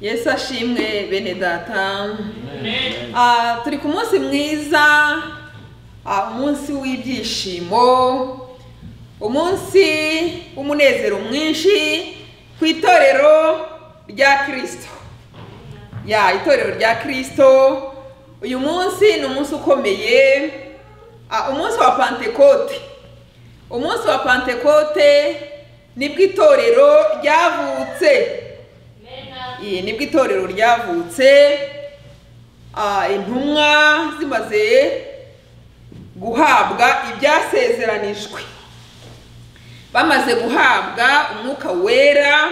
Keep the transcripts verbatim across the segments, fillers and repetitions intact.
Yesu ashimwe bene data. Ah, turi ku munsi mwiza, ah, umunsi w'ibyishimo, umunsi w'umunezero mwinshi ku itorero rya Kristo. Ya itorero rya Kristo, uyu munsi ni umunsi ukomeye, ah, umunsi wa Pentecote. Umunsi wa Pentecote nibwo itorero ryavutse. Iyi nibwo itorero ryavutse, ah, intumwa zimaze guhabwa ibyasezeranijwe. Bamaze guhabwa umwuka wera,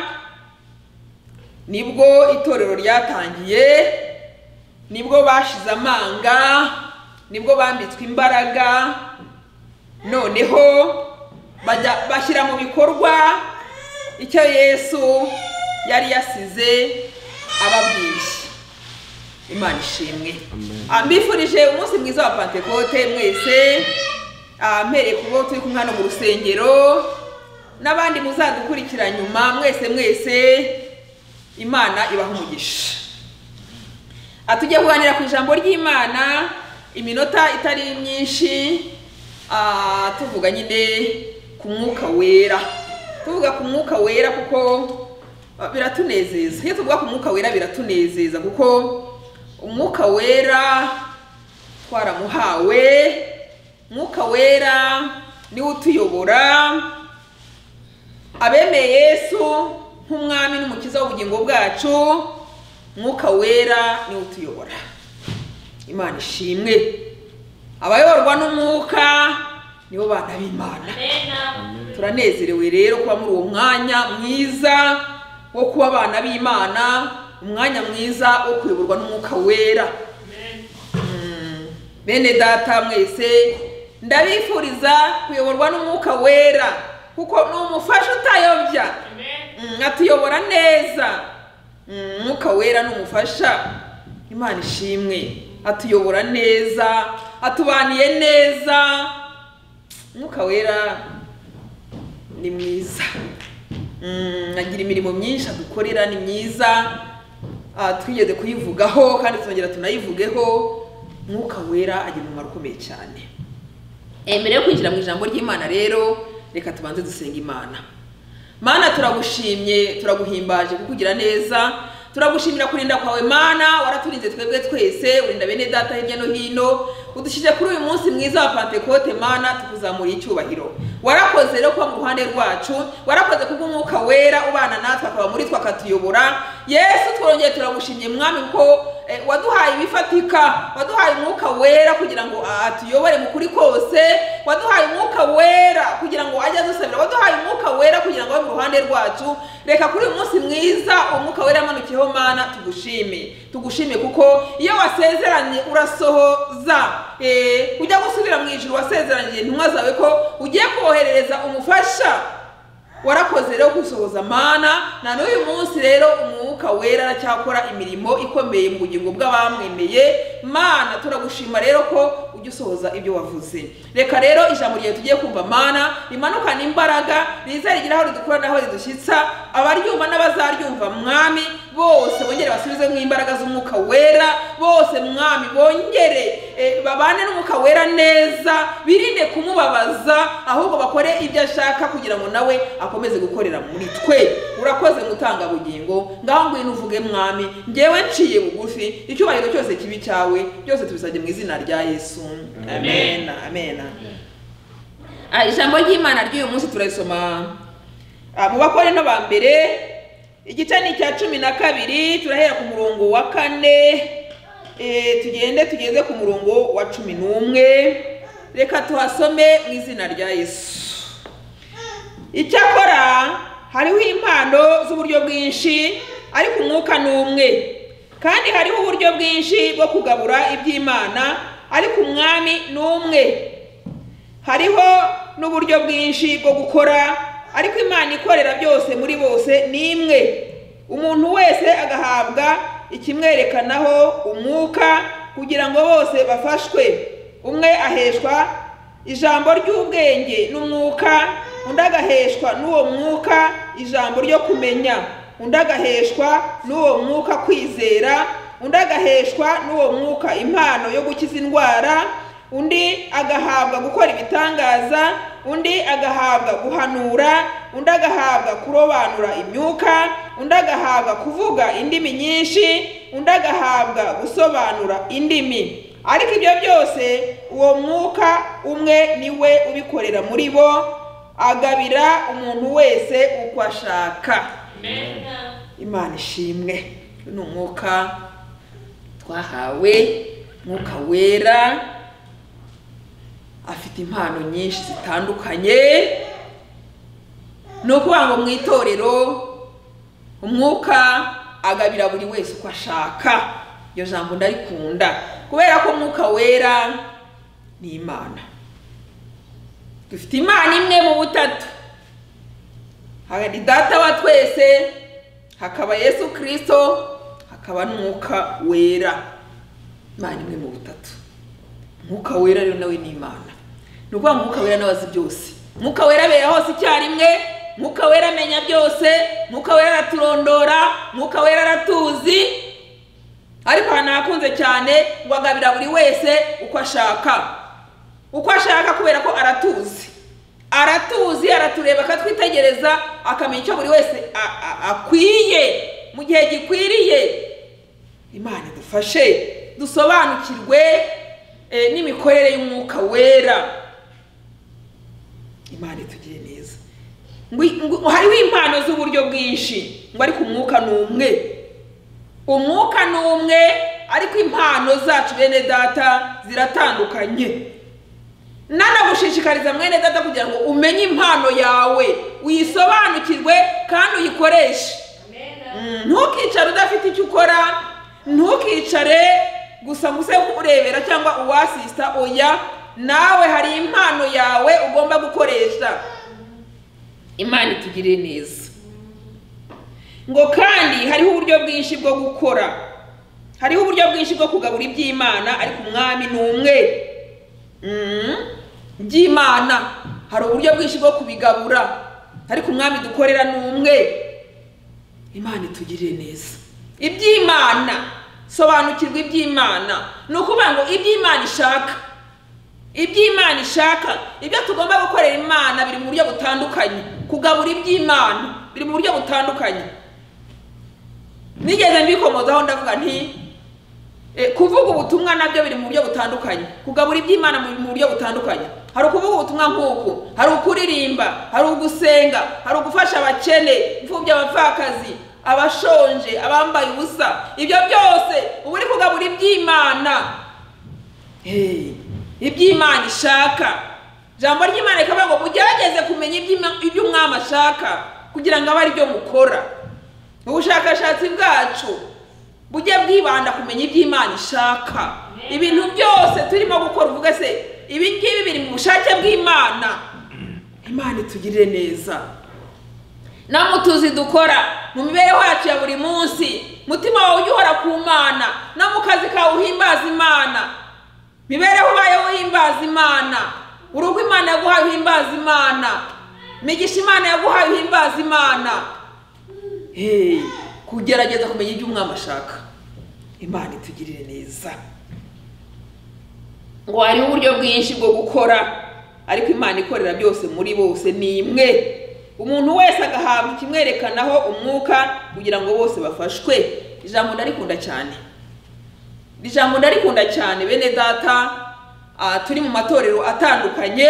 nibwo itorero ryatangiye, nibwo bashize amanga, nibwo bambitswe imbaraga, noneho bajya bashyira mu bikorwa icyo Yesu yari yasize ababwiye. Imana ishimwe. Mbifurije umunsi mwiza wa Pentecote mwese, mpereye kubo turi kumwe hano mu rusengero n'abandi muzadukurikira nyuma, mwese mwese Imana ibaha umugisha. Atujye kuganira ku ijambo ry'Imana iminota itari myinshi, tuvuga nyine ku mwuka wera. Tuvuga ku mwuka wera kuko biratunezeza. Iyo tuvuga ku mwuka wera biratunezeza kuko umwuka wera twaramuhawe. Umwuka wera ni utuyobora. Abemeye Yesu nk'umwami n'umukiza w'ubugingo bwacu, umwuka wera ni utuyobora. Imana ishimwe. Abayoborwa n'umwuka nibo bana b'Imana. Turanezerewe rero kuba muri uwo mwanya mwiza wo kuba abana b'Imana, umwanya mwiza wo kuyoborwa n'umwuka wera. Mm. Bene data mwese, ndabifuriza kuyoborwa n'umwuka wera kuko ni umufasha utayobya. Mm, atuyobora neza. Mm, umwuka wera ni umufasha. Imana ishimwe. Atuyobora neza, atubaniye neza. Umwuka wera ni mwiza. Mm, agira imirimo myinshi adukorera, ni myiza. Ah, twigeze kuyivugaho kandi tuzongera tunayivugeho. Umwuka wera agira umumaro ukomeye cyane. Mbere yo kwinjira mu ijambo ry'Imana rero, reka tubanze dusenga Imana. Mana, turagushimye, turaguhimbaje kukugira neza. Turagushimira kurinda kwawe Mana, waraturinze twebwe twese, urinda bene data hirya no hino. Udushyije kuri uyu munsi mwiza wa Pentecote Mana, tukuzamuriye icyubahiro. Warakoze rero kuba mu ruhande rwacu, warakoze kubw'umwuka wera ubana natwe akaba muri twe akatuyobora. Yesu, twongeye turagushimye mwami kuko eh, waduhaye ibifatika, waduhaye umwuka wera kugira ngo atuyobore mu kuri kose, waduhaye umwuka wera kugira ngo ajye adusabira, waduhaye umwuka wera kugira ngo abe mu ruhande rwacu. Reka kuri uyu munsi mwiza umwuka wera amanukiyeho Mana, tugushime. Tugushime kuko iyo wasezeranye urasohoza. Eh, ujya gusubira mu ijuru wasezeranye intumwa zawe ko ugiye koherereza umufasha. Warakoze rero gusohoza Mana, na n'uyu munsi rero umwuka wera aracyakora imirimo ikomeye mu bugingo bw'abamwemeye. Mana, turagushima rero ko ujye usohoza ibyo wavuze. Reka rero ijambo ryawe tugiye kumva Mana rimanukana imbaraga, riza rigira aho ridukura naho ridushyitsa. Abaryumva n'abazaryumva mwami bose bongere basubize mu imbaraga z'umwuka wera. Bose mwami bongere e, babane n'umwuka wera neza, birinde kumubabaza, ahubwo bakore ibyo ashaka kugira ngo nawe akomeze gukorera muri twe. Urakoze mutanga bugingo, ngaho ngwino uvuge mwami, ngewe nciye bugufi, icyubahiro cyose kibi cyawe, byose tubisabye mu izina rya Yesu. Amen. Amen. Ah, ijambo ry'Imana ry'uyu munsi turarisoma ah, mu Bakorinto ba mbere igice ni cya cumi na kabiri, turahera ku murongo wa kane, eh, tugende tugeze ku murongo wa cumi n'umwe. Reka tuhasome mu izina rya Yesu. Icyakora hariho impano z'uburyo bwinshi, ariko umwuka ni umwe. Kandi hariho uburyo bwinshi bwo kugabura iby'Imana, ariko umwami ni umwe. Hariho n'uburyo bwinshi bwo gukora, ariko Imana ikorera byose muri bose ni imwe. Umuntu wese agahabwa ikimwerekanaho umwuka kugira ngo bose bafashwe. Umwe aheshwa ijambo ry'ubwenge n'umwuka, undi agaheshwa n'uwo mwuka ijambo ryo kumenya. undi agaheshwa n'uwo mwuka kwizera, undi agaheshwa n'uwo mwuka impano yo gukiza indwara, undi agahabwa gukora ibitangaza, undi agahabwa guhanura, undi agahabwa kurobanura imyuka, undi agahabwa kuvuga indimi nyinshi, undi agahabwa gusobanura indimi. Ariko ibyo byose uwo mwuka umwe niwe ubikorera muri bo, agabira umuntu wese uko ashaka. Amen. Imana ishimwe. Ni umwuka twahawe, mwuka wera, afite impano nyinshi zitandukanye. No kuvuga ngo mu itorero umwuka agabira buri wese uko ashaka. Iyo jambo ndarikunda kubera ko umwuka wera ni Imana. Dufite Imana imwe mu butatu. Hari Data wa twese, hakaba Yesu Kristo, hakaba n'umwuka wera. Imana imwe mu butatu. Umwuka wera rero nawe ni Imana. Ni ukuvuga ngo umwuka wera nawe azi byose. Umwuka wera abera hose icyarimwe, umwuka wera amenya byose, umwuka wera araturondora, umwuka wera aratuzi. Ariko hanakunze cyane ngo agabira buri wese uko ashaka. Uko ashaka kubera ko aratuzi. Aratuzi, aratureba, akatwitegereza, akamenya icyo buri wese akwiye mu gihe gikwiriye. Imana idufashe dusobanukirwe e, n'imikorere y'umwuka wera. Imana itugire neza. Ngo hariho impano z'uburyo bwinshi, ngo ariko umwuka ni umwe. Umwuka ni umwe, ariko impano zacu bene data ziratandukanye. Nanagushishikariza mwene data kugira ngo umenye impano yawe, uyisobanukirwe kandi uyikoreshe. Amen. Ntukicare udafite icyo ukora, ntukicare gusa nguse kurebera cyangwa uwasista. Oya, nawe hari impano yawe ugomba gukoresha. Imana itugire neza. Ngo kandi hariho uburyo bwinshi bwo gukora, hariho uburyo bwinshi bwo kugabura iby'Imana, ariko umwami ni umwe. Mm. By'Imana hari uburyo bwinshi bwo kubigabura, ariko umwami dukorera ni umwe. Imana itugirire neza. Iby'Imana, sobanukirwa iby'Imana. Ni ukuvuga ngo iby'Imana ishaka, iby'Imana ishaka, ibyo tugomba gukorera Imana biri mu buryo butandukanye. Kugabura iby'Imana biri mu buryo butandukanye. Nigeze mbikomozaho ndavuga nti e, kuvuga ubutumwa nabyo biri mu buryo butandukanye. Kugabura iby'Imana mu buryo butandukanye. Hari ukuvuga ubutumwa nk'uko, hari ukuririmba, hari ugusenga, hari ugufasha abakene, imfubyi, abapfakazi, abashonje, abambaye ubusa. Ibyo byose uba uri kugabura iby'Imana. Hey, iby'Imana ishaka. Jambo ry'Imana rikavuga ngo mugerageze kumenya ibyo umwami ashaka kugira ngo abe ari byo mukora. Ubushakashatsi bwacu bujye bwibanda kumenya iby'Imana ishaka. Ibintu byose turimo gukora uvuga se ibi ngibi biri mu bushake bw'Imana. Imana itugirire neza. Namutuzi dukora mu mibereho yacu ya buri munsi, mutima wawe ujye uhora ku Mana, no mu kazi kawe uhimbaza Imana. Mibereho bayo uhimbaza Imana. Urugo Imana yaguhaye uhimbaza Imana. Migisha Imana yaguhaye uhimbaza Imana. Hey, kugerageza kumenya ibyo umwami ashaka. Imana itugirire neza. Ngo hari uburyo bwinshi bwo gukora, ariko Imana ikorera byose muri bose ni imwe. Umuntu wese agahabwa ikimwerekanaho umwuka kugira ngo bose bafashwe. Ijambo ndarikunda cyane. Ijambo ndarikunda cyane bene data. Uh, turi mu matorero atandukanye.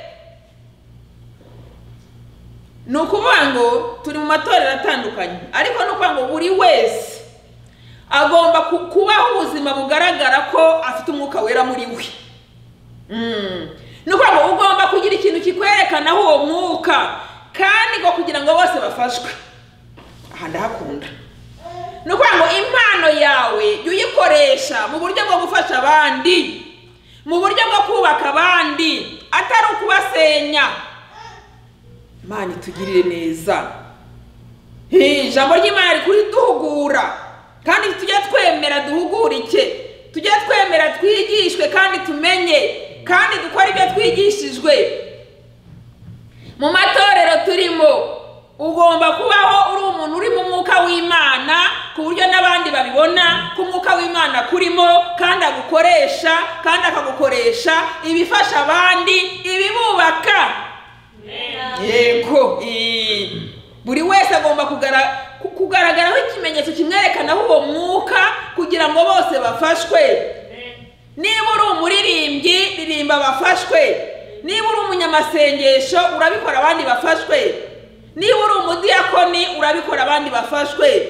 Nukuvuga ngo turi mu matorero atandukanye, ariko nukuvuga ngo buri wese agomba kubaho ubuzima bugaragara ko afite umwuka wera muri we. Mm. Nukuvuga ngo ugomba kugira ikintu kikwerekanaho uwo mwuka, kandi ngo kugira ngo bose bafashwe. Aha ndahakunda. Nukuvuga ngo impano yawe jya uyikoresha mu buryo bwo gufasha abandi, mu buryo bwo kubaka abandi, atari ukubasenya. Imana itugirire neza. Ijambo ry'Imana rikuri duhugura, kandi tujye twemera duhugurike, tujye twemera twigishwe kandi tumenye, kandi dukora ibyo twigishijwe. Mu matorero turimo ugomba kubaho uri umuntu uri mu mwuka w'Imana ku buryo n'abandi babibona ko umwuka w'Imana kurimo kandi agukoresha kandi akagukoresha ibifasha abandi ibibubaka. Yego, buri wese agomba kugaragaraho ikimenyetso kimwerekanaho uwo mwuka kugira ngo bose bafashwe. Niba uri umuririmbyi, ririmba bafashwe. Niba uri umunyamasengesho, urabikora abandi bafashwe. Niba uri umudiyakoni, urabikora abandi bafashwe.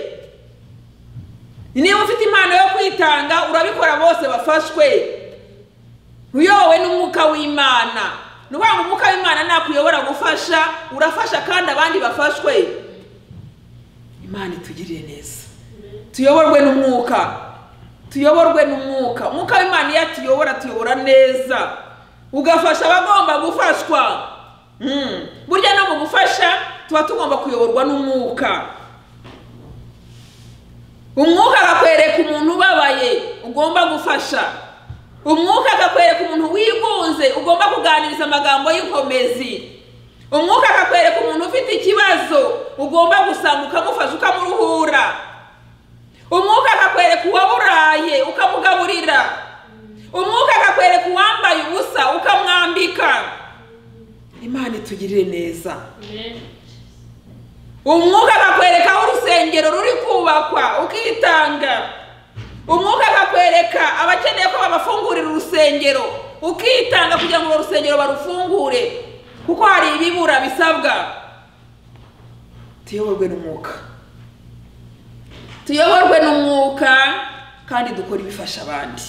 Niba ufite impano yo kwitanga, urabikora bose bafashwe. Uyobowe n'umwuka w'Imana. Nukuvuga ngo umwuka w'Imana nakuyobora gufasha, urafasha kandi abandi bafashwe. Imana itugirire neza. Tuyoborwe n'umwuka. Tuyoborwe n'umwuka. Umwuka w'Imana iyo tuyobora tuyobora neza. Ugafasha abagomba gufashwa. Mm. Burya no mu gufasha tuba tugomba kuyoborwa n'umwuka. Umwuka akakwereka umuntu ubabaye ugomba gufasha. Umwuka akakwereka umuntu wigunze ugomba kuganiriza amagambo y'inkomezi. Umwuka akakwereka umuntu ufite ikibazo ugomba gusanga ukamufasha ukamuruhura. Umwuka akakwereka uwaburaye ukamugaburira. Umwuka akakwereka uwambaye ubusa ukamwambika. Imana itugirire neza. Amen. Umwuka akakwereka aho urusengero ruri kubakwa ukitanga. Umwuka akakwereka abakeneye ko babafungurira urusengero ukitanga kugira ngo urusengero barufungure kuko hari ibibura bisabwa. Tuyoborwe n'umwuka. Tuyoborwe n'umwuka kandi dukora ibifasha abandi.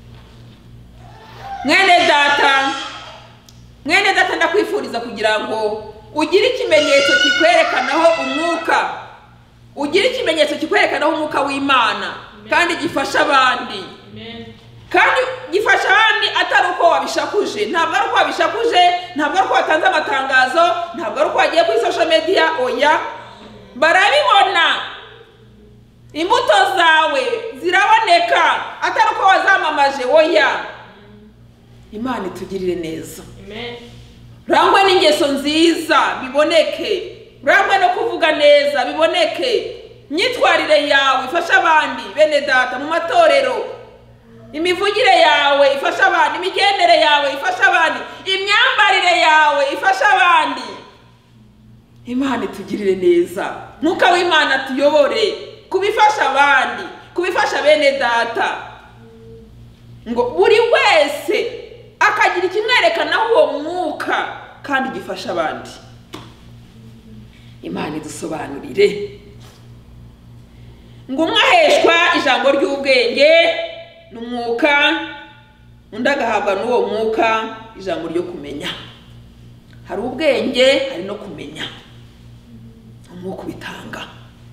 Mwene data, mwene data ndakwifuriza kugira ngo ugire ikimenyetso kikwerekanaho umwuka. Ugire ikimenyetso kikwerekanaho umwuka w'Imana kandi gifasha abandi. Amen. Kandi gifasha abandi atari uko wabishakuje. Ntabwo ari uko wabishakuje, ntabwo ari uko watanze amatangazo, ntabwo ari uko wagiye kuri social media, oya. Barabibona. Imbuto zawe ziraboneka atari uko wazamamaje, oya. Imana itugirire neza. Amen. Rangwe n'ingeso nziza biboneke. Rangwe no kuvuga neza biboneke. Myitwarire yawe ifasha abandi bene data mu matorero. Imivugire yawe ifasha abandi, imigendere yawe ifasha abandi, imyambarire yawe ifasha abandi. Imana itugirire neza. Mwuka w'Imana tuyobore kubifasha abandi, kubifasha bene data. Ngo buri wese akagira ikimwerekanaho uwo mwuka kandi gifasha abandi. Imana idusobanurire. Ngo umwaheshwa ijambo ry'ubwenge n'umwuka, undi agahabwa n'uwo mwuka ijambo ryo kumenya. Hari ubwenge, hari no kumenya. Umwuka bitanga.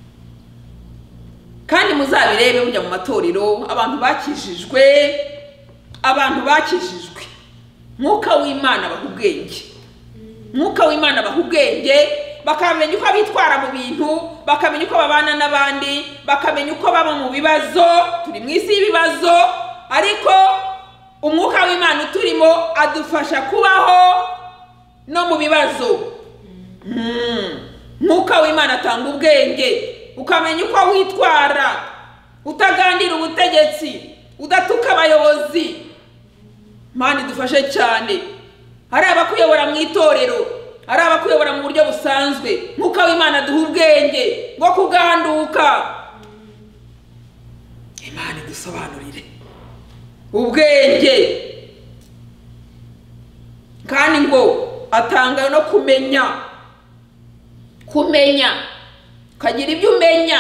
Kandi muzabirebe mujya mu matorero abantu bakijijwe, abantu bakijijwe. Mwuka w'Imana baha ubwenge. Mwuka w'Imana baha ubwenge, bakamenya uko bitwara mu bintu, bakamenya uko babana n'abandi, bakamenya uko baba mu bibazo. Turi mu isi y'ibibazo, ariko umwuka w'Imana turimo adufasha kubaho no mu bibazo. Mm. Mwuka w'Imana atanga ubwenge, ukamenya uko witwara, utagandira ubutegetsi, udatuka abayobozi. Imana idufashe cyane. Hari abakuyobora mu itorero, hari abakuyobora mu buryo busanzwe. Mwuka w'Imana duha ubwenge bwo kuganduka. Imana idusobanurire ubwenge. Kandi ngo atanga no kumenya. Kumenya. Kagira ibyo umenya.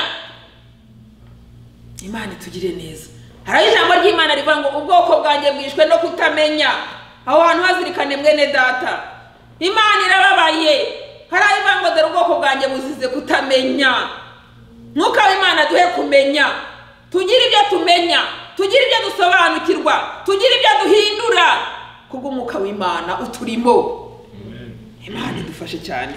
Imana itugire neza. Hari ijambo ry'Imana rivuga ngo ubwoko bwanjye bwishwe no kutamenya. Aho hantu hazirikane mwene data. Imana irababaye. Hari ayivuga ngo dore ubwoko bwanjye buzize kutamenya. Mwuka w'Imana duhe kumenya. Tugira ibyo tumenya, tugira ibyo dusobanukirwa, tugira ibyo duhindura kubw'umwuka w'Imana uturimo. Amen. Imana idufashe cyane.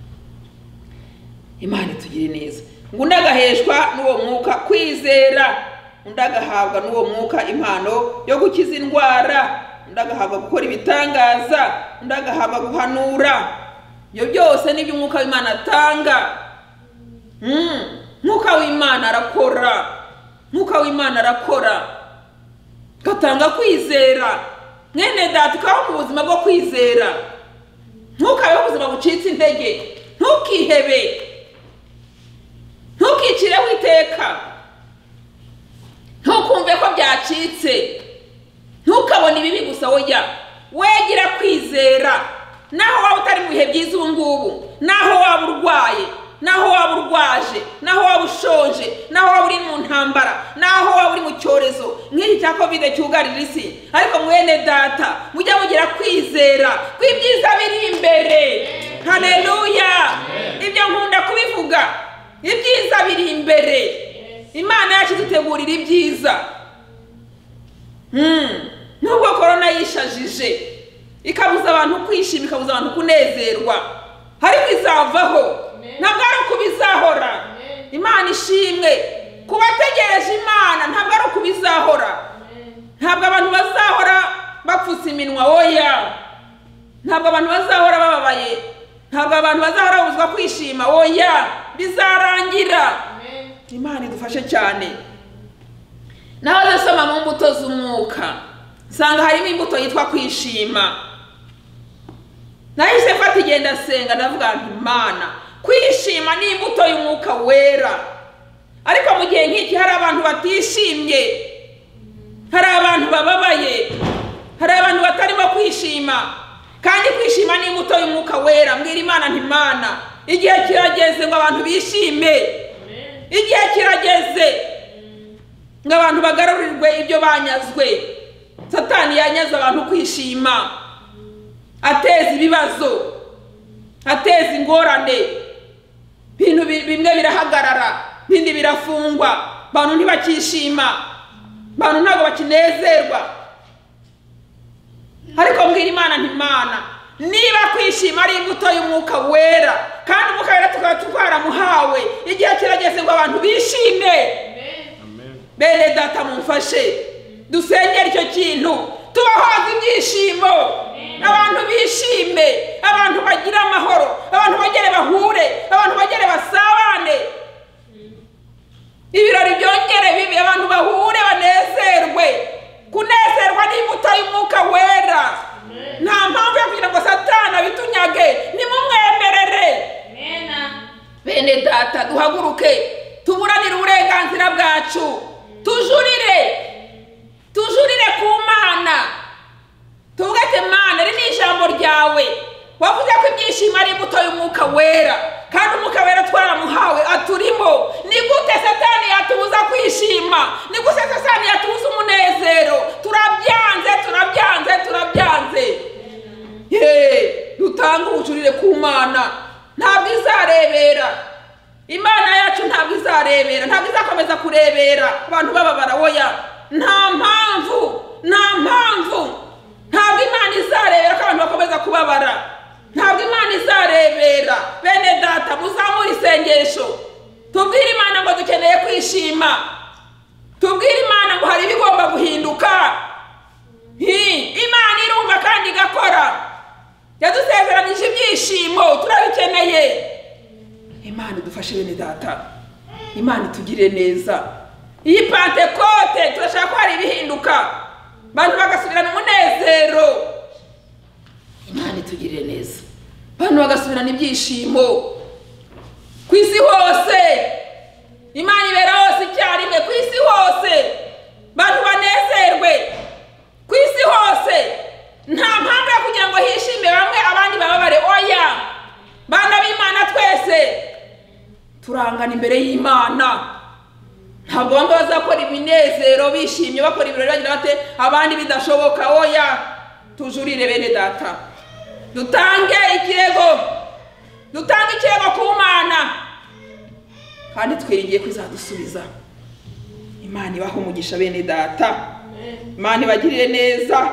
Imana itugire neza. Ngo ndagaheshwa n'uwo mwuka kwizera, ndagahabwa n'uwo mwuka impano yo gukiza indwara, ndagahabwa gukora ibitangaza, ndagahabwa guhanura. ibyo byose nibyo umwuka w'Imana atanga. Mwuka w'Imana arakora, mwuka w'Imana arakora, gatanga kwizera. Mwene data ukaho mu buzima bwo kwizera, ntukabeho ubuzima bucitse intege, ntukihebe, ntukikireho iteka, ntukumve ko byacitse, ntukabone ibibi gusa. Oya, wegira kwizera naho waba utari mu bihe byiza ubu ngubu, naho waba urwaye, naho waba urwaje, naho waba ushonje, naho waba uri mu ntambara, naho waba uri mu cyorezo nk'iki cya covid cyugarira isi. Ariko mwene data mujya mugira kwizera ko ibyiza biri imbere. Haleluya, ibyo nkunda kubivuga, ibyiza biri imbere. Imana yacu dutegurira ibyiza. Nubwo korona yishajije ikabuza abantu kwishima, ikabuza abantu kunezerwa, ariko izavaho, ntabwo ari uko bizahora. Imana ishimwe kubategereje Imana, ntabwo ari uko bizahora. Ntabwo abantu bazahora bapfutse iminwa. Oya, ntabwo abantu bazahora bababaye, ntabwo abantu bazahora babuzwa kwishima. Oya, bizarangira. Imana idufashe cyane. Naho nasoma mu mbuto z'umwuka nsanga harimo imbuto yitwa kwishima. Nahise mfata igenda senga, ndavuga nti Imana, kwishima ni imbuto y'umwuka wera. Ariko mu gihe nk'iki hari abantu batishimye, hari abantu bababaye, hari abantu batarimo kwishima. Kandi kwishima ni imbuto y'umwuka wera. Mbwira Imana nti Imana, igihe kirageze ngo abantu bishime. Igihe kirageze ngo abantu bagarurirwe ibyo banyazwe. Satani yanyaze abantu kwishima, ateza ibibazo, ateza ingorane. Bintu bimwe birahagarara, bindi birafungwa, abantu ntibakishima, abantu ntabwo bakinezerwa. Ariko mbwira Imana nti Imana, niba kwishima ari imbuto y'umwuka wera, kandi umwuka wera tukaba twaramuhawe, igihe kirageze ngo abantu bishime. Bene data mumfashe dusengera icyo kintu, tubahoze ibyishimo, abantu bishime, abantu bagira amahoro, abantu bagere bahure, abantu bagere basabane, ibirori byongere bibi, abantu bahure banezerwe. Kunezerwa ni imbuto y'umwuka wera. Nta mpamvu yo kugira ngo Satani abitunyage, nimumwemerere. Bene data duhaguruke, tuburanire uburenganzira bwacu, tujurire, tujurire ku Mana, tuvuge ati Mana, iri ni ijambo ryawe, wavuze ko ibyishimo ari imbuto y'umwuka wera, kandi umwuka wera twaramuhawe aturimo. Ni gute Satani yatubuza kwishima? Ni gute Satani yatubuza umunezero? Turabyanze, turabyanze, turabyanze. Ye, dutanga ubujurire ku Mana. Ntabwo izarebera, Imana yacu ntabwo izarebera, ntabwo izakomeza kurebera abantu bababara. Oya, nta mpamvu, nta mpamvu. Ntabwo Imana izarebera ko abantu bakomeza kubabara, ntabwo Imana izarebera. Bene data muzamure isengesho, tubwire Imana ngo dukeneye kwishima, tubwire Imana ngo hari ibigomba guhinduka. Imana irumva kandi igakora, yadusezeranije ibyishimo, turabikeneye. Imana idufashe bene data, Imana itugire neza. Iyi Pentekote turashaka ko hari ibihinduka, abantu bagasubirana umunezero. Imana itugire neza, abantu bagasubirana ibyishimo ku isi hose. Imana ibera hose icyarimwe, ku isi hose abantu banezerwe, ku isi hose. Nta mpamvu yo kugira ngo hishime bamwe abandi bababare. Oya, bana b'Imana twese turangana imbere y'Imana. Ntabwo bamwe bazakora ibinezero bishimye, bakora ibirori bagira bate, abandi bidashoboka. Oya, tujurire bene data, dutange ikirego, dutange ikirego ku Mana, kandi twiringiye kwizadusubiza. Imana ibaha umugisha bene data, Imana ibagirire neza.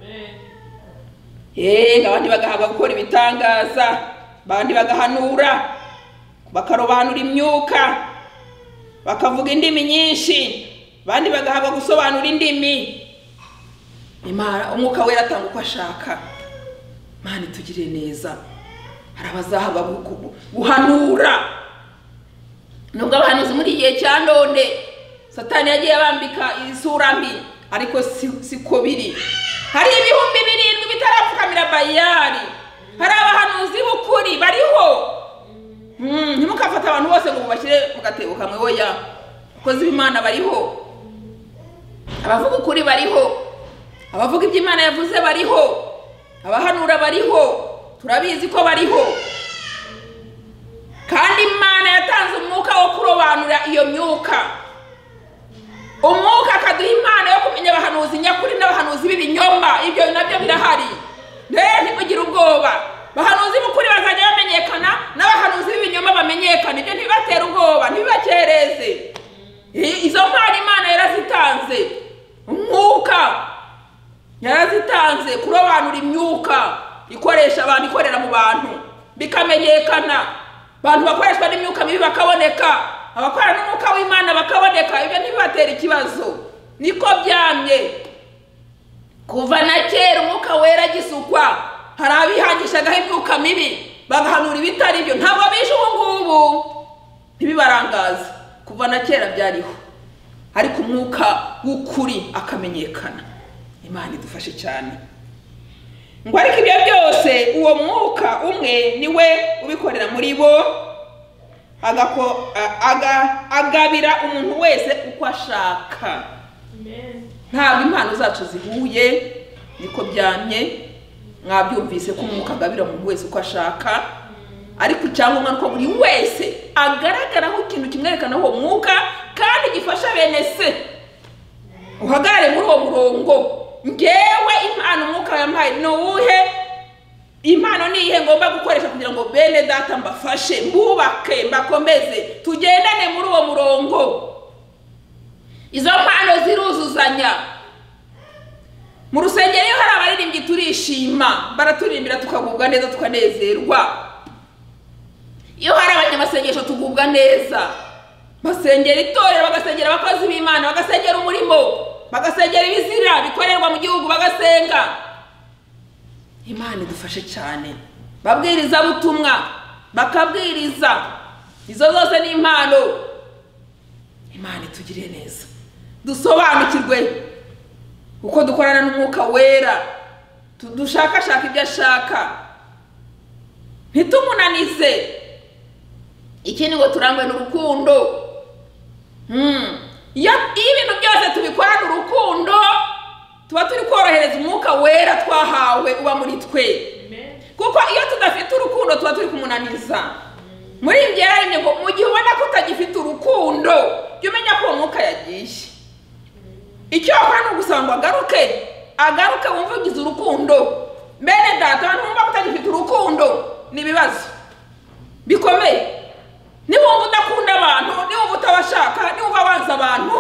Eh, abandi bagahabwa gukora ibitangaza, abandi bagahanura, bakarobanura imyuka, bakavuga indimi nyinshi, abandi bagahabwa gusobanura indimi. Imana umwuka wera atanga uko ashaka. Imana itugirire neza. hari abazahabwa guhanura. Nubwo abahanuzi muri igihe cya none Satani yagiye bambika isura mbi, ariko siko biri. Hari ibihumbi birindwi bitarapfukamira Bayali. Hari abahanuzi b'ukuri bariho. Hmm, ntimukafata abantu bose ngo mubashyire mu gatebo kamwe. Oya, abakozi b'Imana bariho, abavuga ukuri bariho, abavuga ibyo Imana yavuze bariho, abahanura bariho, turabizi ko bariho. Kandi Imana yatanze umwuka wo kurobanura iyo myuka. Umwuka akaduha impano yo kumenya abahanuzi nyakuri n'abahanuzi b'ibinyoma. Ibyo nabyo birahari. Rero ntimugire ubwoba. Abahanuzi b'ukuri bazajya bamenyekana, n'abahanuzi b'ibinyoma bamenyekana. Ibyo ntibibatera ubwoba, ntibibakereze. Izo mpano Imana yarazitanze. Umwuka yarazitanze kurobanura imyuka ikoresha abantu, ikorera mu bantu, bikamenyekana. Abantu bakoreshwa n'imyuka mibi bakaboneka, abakorana n'umwuka w'Imana bakaboneka. Ibyo ntibibatera ikibazo. Niko byamye kuva na kera. Umwuka wera gisukwa, hari abihangishagaho imyuka mibi bagahanura ibitari byo. Ntabwo bishe ubu ngubu, ntibibarangaza. Kuva na kera byariho, ariko umwuka w'ukuri akamenyekana. Imana idufashe cyane. Ngo ariko ibyo byose uwo mwuka umwe niwe ubikorera muri bo, agako aga agabira umuntu wese uko ashaka. Amen. Ntabwo impano zacu zihuye, niko byamye. Mwabyumvise ko umwuka agabira umuntu wese uko ashaka, ariko cyangwa nuko buri wese agaragaraho ikintu kimwerekana uwo mwuka kandi gifasha bene se. Uhagarare muri uwo murongo. Ngewe impano umwuka yampaye nuwuhe? Impano ni ihe ngomba gukoresha kugira ngo bene data mbafashe, mbubake, mbakomeze, tugendane muri uwo murongo. Izo mpano ziruzuzanya. Mu rusengero iyo hari abaririmbyi turishima, baraturirimbira tukagubwa neza, tukanezerwa. Iyo hari abanyamasengesho tugubwa neza, basengera itorero, bagasengera abakozi b'Imana, bagasengera umurimo, bagasengera ibizira bikorerwa mu gihugu, bagasenga. Imana idufashe cyane. Babwiriza butumwa, bakabwiriza. Izo zose ni impano. Imana itugirire neza. Dusobanukirwe uko dukorana n'umwuka wera, dushakashaka ibyo ashaka, ntitumunanize. Ikindi ngo turangwe n'urukundo. Hmm. Iyo ibintu byose tubikorana urukundo, tuba turi korohereza umwuka wera twahawe uba muri twe. Kuko iyo tudafite urukundo tuba turi kumunaniza. Muri ibyo yararemye ngo mu gihe ubona ko utagifite urukundo, jya umenya ko uwo mwuka yagiye. Icyo wakora ni ugusaba ngo agaruke, agaruke wumva ugize urukundo. Bene data, abantu bumva ko utagifite urukundo ni ibibazo bikomeye. Niwumva udakunda abantu, niwumva utabashaka, niwumva wanza abantu,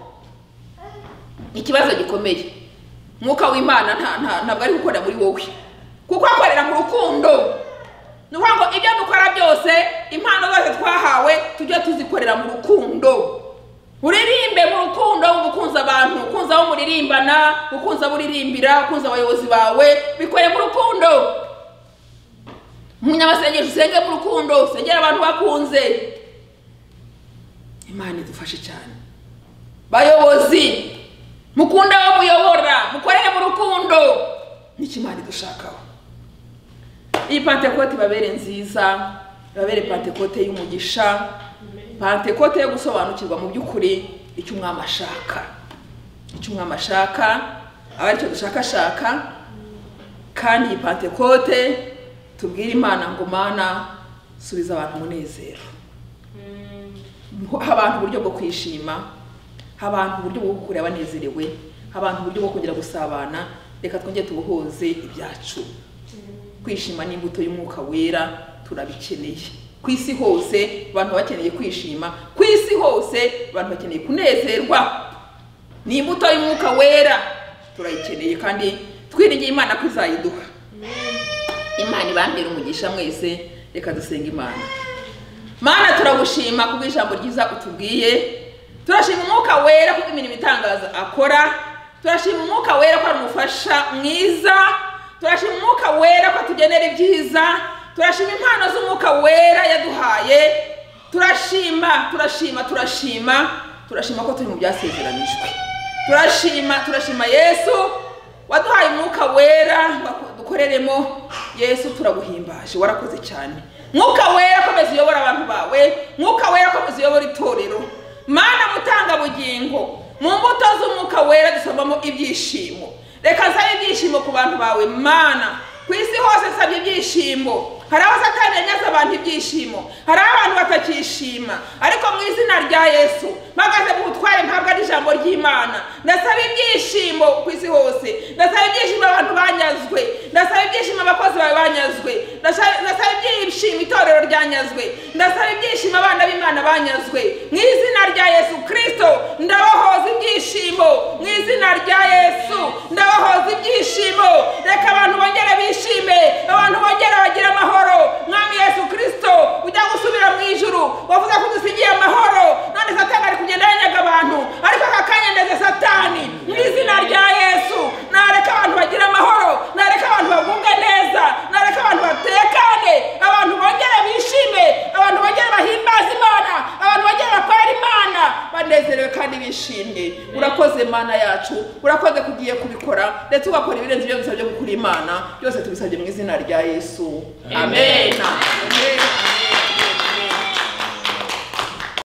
ikibazo gikomeye. Mwuka w'Imana ntabwo ari gukora muri wowe, kuko akorera mu rukundo. Nuko ngo ibyo dukora byose, impano zose twahawe, tujye tuzikorera mu rukundo. Uririmbe mu rukundo, ukunze abantu, ukunze abo muririmbana, ukunze abo uririmbira, ukunze abayobozi bawe, bikore mu rukundo. Umunyamasengesho usenge mu rukundo, usengera abantu bakunze. Imana idufashe cyane. Bayobozi, mukunda abo muyobora, mukorere mu rukundo. Niki Imana idushakaho. Iyi Pentecote babere nziza, babere Pentecote y'umugisha, Pentecote yo gusobanukirwa mu by'ukuri icyo umwami ashaka. Icyo umwami ashaka, abari cyo dushakashaka. Kandi iyi Pentecote tubwire Imana ngo Mana subiza abantu munezero. Abantu uburyo bwo kwishima, abantu uburyo bwo gukureba banezerewe, abantu uburyo bwo kongera gusabana. Reka twongere tubuhoze ibyacu. Kwishima ni imbuto y'umwuka wera, turabikeneye. Kwisi hose abantu bakeneye kwishima, kwisi hose abantu bakeneye kunezerwa. Ni imbuto y'umwuka wera, turayikeneye kandi twiringiye Imana ko izayiduha. Imana ibambere umugisha mwese. Reka dusenga Imana. Mana turagushima kubwo ijambo ryiza utubwiye. Turashima umwuka wera kuko imirimo itangaza akora. Turashima umwuka wera ko ari umufasha mwiza. Turashima umwuka wera ko tugenera ibyiza. turashima impano z'umwuka wera yaduhaye. Turashima turashima turashima turashima ko turi mu byasezeranijwe. Turashima turashima Yesu waduhaye umwuka wera dukoreremo. Yesu turaguhimbaje, warakoze cyane. Mwuka wera komeza uyobora abantu bawe, mwuka wera komeza uyobora itorero. Mana mutanga bugingo, mu mbuto z'umwuka wera dusabamo ibyishimo. Reka nsabe ibyishimo ku bantu bawe Mana. Ku isi hose nsabye ibyishimo. Hari aho Satani yanyaze abantu ibyishimo, hari abantu batakishima, ariko mu izina rya Yesu mpagaze mu butware mpabwa ari ijambo ry'Imana. Ndasaba ibyishimo ku isi hose, ndasaba ibyishimo abantu banyazwe, ndasaba ibyishimo abakozi bawe banyazwe, ndasaba ibyishimo itorero ryanyazwe, ndasaba ibyishimo abana b'Imana banyazwe. Mu izina rya Yesu Kristo ndabahoza ibyishimo, mu izina rya Yesu ndabahoza ibyishimo. Reka abantu bongere bishime, abantu bongere bagire amahoro. Mwami Yesu Kristo ujya gusubira mu ijuru, wavuze ko dusigiye amahoro, none Satani ari kugenda yanyaga abantu, ariko akakanya ndeze Satani. Mu izina rya Yesu nareka abantu bagira amahoro, nareka abantu bagubwe neza, nareka abantu batekane, abantu bongere bishime, abantu bongere bahimbaza Imana, abantu bongere bakorera Imana banezerewe kandi bishimye. Urakoze Mana yacu, urakoze kugiye kubikora ndetse ugakora ibirenze ibyo dusabye gukora Imana. Byose tubisabye mu izina rya Yesu. Amen. Amen.